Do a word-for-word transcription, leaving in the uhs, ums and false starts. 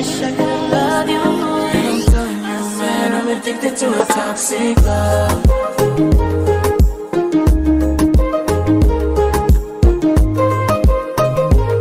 wish I could love you more. And I'm telling you, man, I'm addicted to a toxic love.